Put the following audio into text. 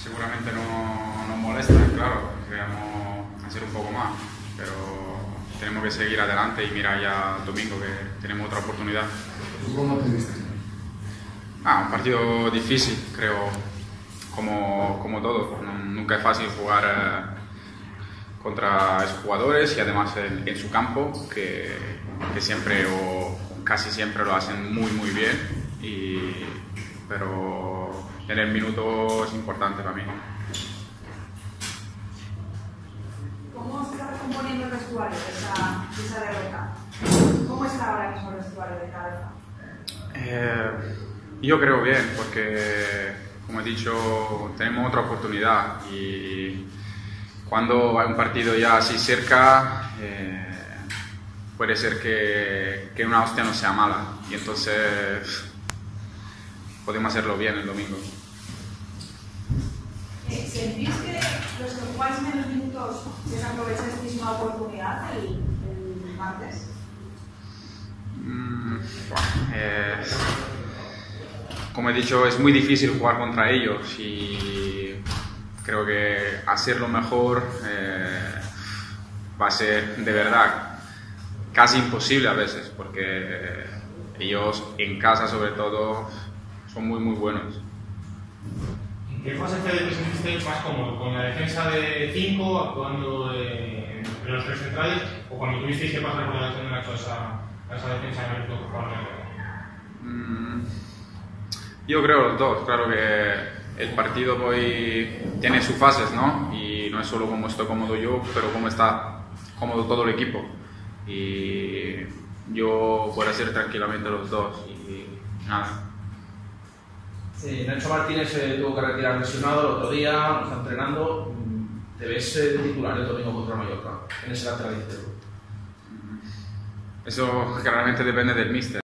seguramente no nos molesta, claro, queremos hacer un poco más, pero tenemos que seguir adelante y mirar ya el domingo que tenemos otra oportunidad. ¿Cómo te viste? Un partido difícil, creo, como todo. Nunca es fácil jugar contra esos jugadores y además en su campo, que siempre o casi siempre lo hacen muy bien, pero tener minutos es importante para mí. ¿Cómo se está recomponiendo el vestuario de esa derrota? ¿Cómo está ahora mismo el vestuario de Cabeza? Yo creo bien, porque como he dicho, tenemos otra oportunidad y cuando hay un partido ya así cerca, puede ser que una hostia no sea mala y entonces podemos hacerlo bien el domingo. ¿Sentís que los que jugáis menos minutos desaprovecháis una oportunidad el martes? Como he dicho, es muy difícil jugar contra ellos y creo que hacerlo mejor va a ser de verdad casi imposible a veces, porque ellos en casa sobre todo son muy buenos. ¿En qué fase te sentiste más cómodo? ¿Con la defensa de 5, actuando entre los tres centrales, o cuando tuvisteis que pasar por la defensa de Nacho a esa defensa en el que jugar? Yo creo los dos, claro que el partido hoy tiene sus fases, ¿no? Y no es solo cómo estoy cómodo yo, pero cómo está cómodo todo el equipo. Y yo puedo hacer tranquilamente los dos y nada. Nacho Martínez tuvo que retirar lesionado el otro día, no está entrenando. ¿Te ves de titular el domingo contra Mallorca en ese lateral izquierdo? Eso claramente depende del míster.